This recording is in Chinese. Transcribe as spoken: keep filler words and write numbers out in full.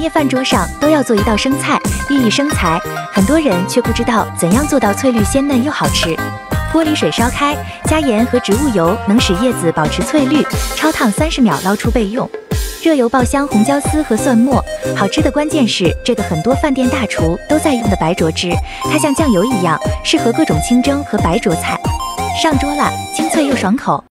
业饭桌上都要做一道生菜，寓意生财，很多人却不知道怎样做到翠绿鲜嫩又好吃。锅里水烧开，加盐和植物油，能使叶子保持翠绿。焯烫三十秒，捞出备用。热油爆香红椒丝和蒜末，好吃的关键是这个很多饭店大厨都在用的白灼汁，它像酱油一样，适合各种清蒸和白灼菜。上桌了，清脆又爽口。